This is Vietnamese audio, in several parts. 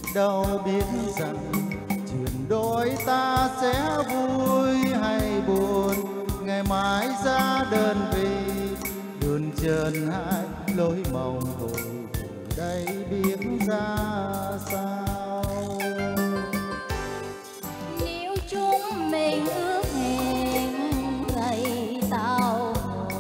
đâu biết rằng chuyện đôi ta sẽ vui hay buồn, ngày mai ra đơn vị đường trần hai lối mong hồi đây biết ra sao. Nếu chúng mình ước hẹn ngày tao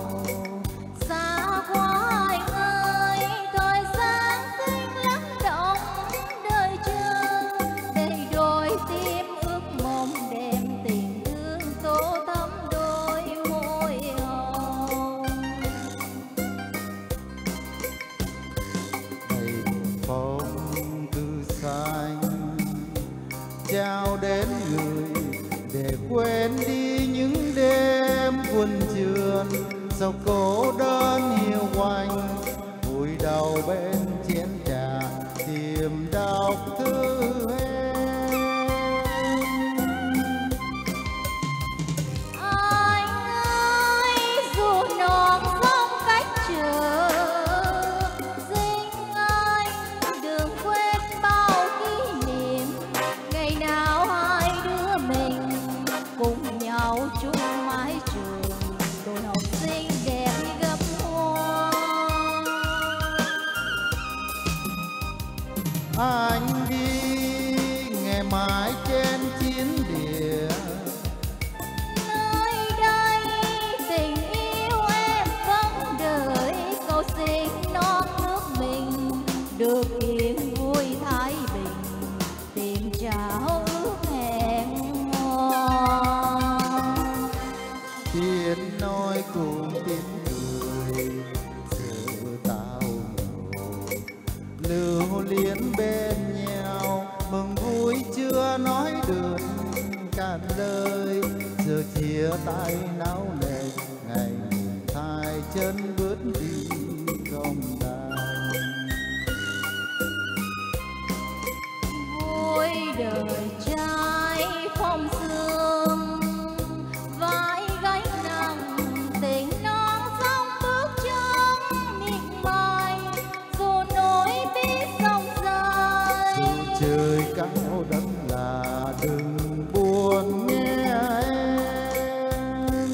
xa quá anh ơi, thời gian sinh lắng động đời chờ, để đôi tim ước mong đem tình thương tô thắm đôi môi hồng. Đầy phong thư xanh trao đến người để quên đi những đêm buồn chườn, sao cô đơn hiu quạnh vùi đầu bên chén trà tìm đọc thư em. Anh ơi dù non sông cách trở, xin anh đừng quên bao kỷ niệm, ngày nào hai đứa mình cùng nhau chung mái trường, đôi học sinh đẹp như gấm hoa. Anh đi ngày mai trên chiến địa, Nơi đây tình yêu em vẫn đợi, câu xin non nước mình được yên vui thái bình, tìm trao ước hẹn hò. tiếng nói cùng tiếng cười giờ tao ngồi lưu luyến bên nhau, mừng vui chưa nói được cạn lời, giờ chia tay náo nề ngày hai chân bước đi không đàn. Vui đời trai phong sương, vai gánh nặng tình non sông bước chân miệt mài, dù nỗi biết sông dài. Dù trời cao đất là đừng buồn nghe em.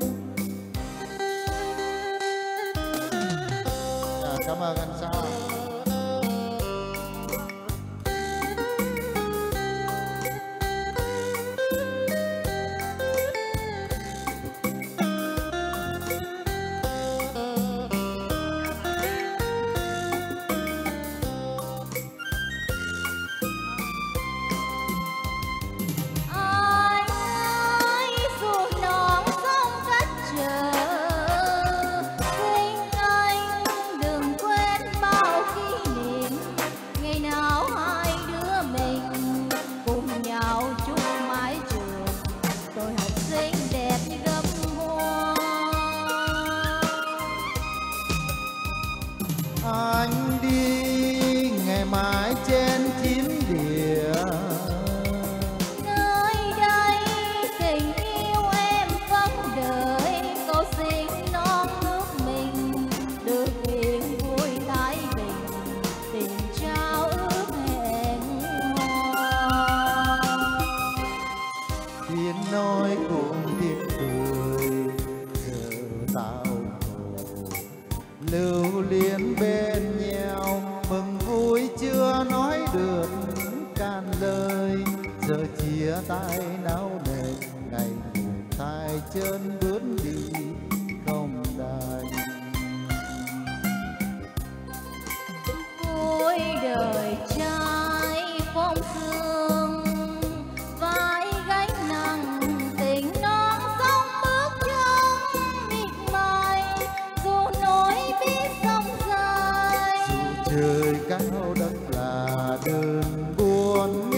Cảm ơn anh Sa. Anh ơi dù non sông cách trở, xin anh đừng quên bao kỷ niệm, ngày nào hai đứa mình cùng nhau chung mái trường, tôi học sinh đẹp như gấm hoa. Anh đi ngày mai trên chiến địa, Nơi đây tình yêu em vẫn đợi, câu xin non nước mình được yên vui thái bình, tìm trao ước hẹn hò. tiếng nói cùng tiếng cười giờ tao ngồi lưu luyến bên nhau, mừng vui chưa nói được cạn lời, giờ chia tay náo nề ngày hai chân bước đi không đành. Vui đời trai phong sương, vai gánh nặng tình non sông bước chân miệt mài, dù nỗi biết sông dài. Dù trời cao đất là đường buồn